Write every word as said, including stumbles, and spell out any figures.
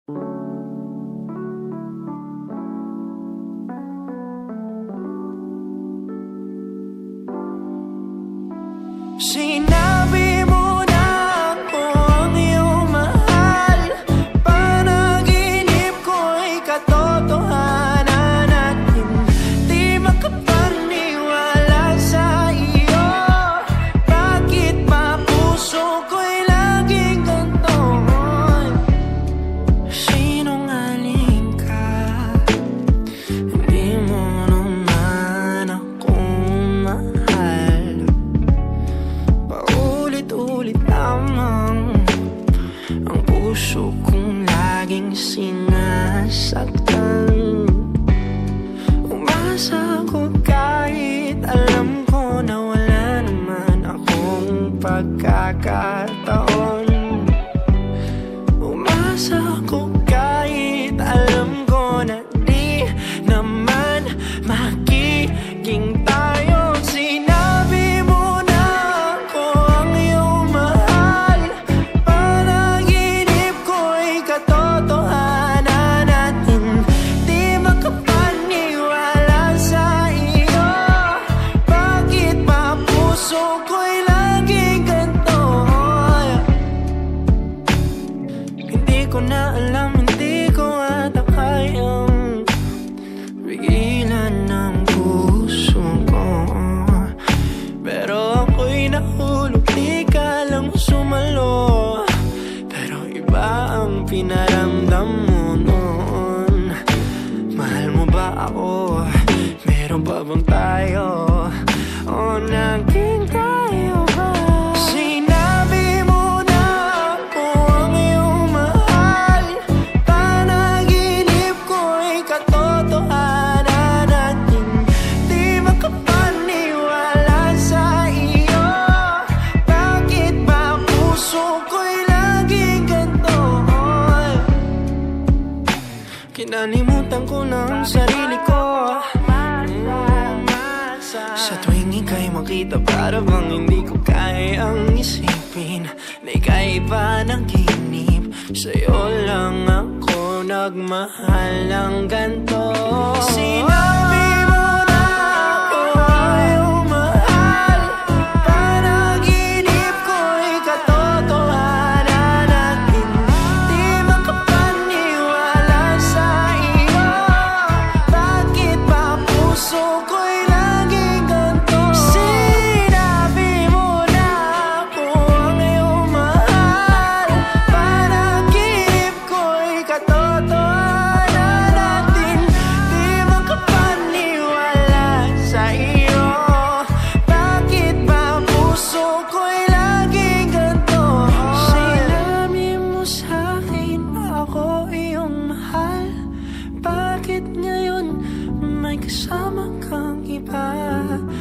Sinabi mo na ako ang iyong mahal. Panaginip ko'y katotohanan at hindi makapaniwala sa iyo. Bakit ba puso ko'y laging ganito? Sinungaling ka, hindi mo naman akong mahal. Paulit-ulit lamang ang puso kong laging sinasaktan. Umasa ko kahit alam ko na wala naman akong pagkakataon. Umasa ko kahit alam ko na di naman magiging tayo. Sinabi mo na ako ang iyong mahal. Panaginip ko'y katotohanan at hindi makapaniwala sa iyo. Bakit ba puso ko'y laging ganito? Hindi ko na alam, hindi ko ata kayang pigilan ng puso ko. Pero ako'y nahulog, di ka lang sumalo. Pero iba ang pinaramdam mo noon. Mahal mo ba ako? Meron pa bang tayo? O naging tayo ba? Sinabi mo na ako ang iyong mahal. Panaginip ko'y katotohanan at hindi makapaniwala sa iyo. Bakit ba puso ko'y laging ganito? Kinalimutan ko ng sarili ko. Sa tuwing ika'y makita, para bang hindi ko kayang isipin na ika'y iba ng kinip. Sa'yo lang ako nagmahal ng ganito. Sinabi mo na ako ang iyong mahal. Panaginip ko'y katotohanan at hindi makapaniwala sa iyo. Bakit ba puso ko'y laging ganito? Sinabi mo na ako ang iyong mahal. Panaginip ko'y katotohanan at hindi makapaniwala sa iyo. Bakit ba puso ko'y laging ganito? Sinabi mo sa'kin ako iyong mahal. Bakit ngayon may kasama kang iba?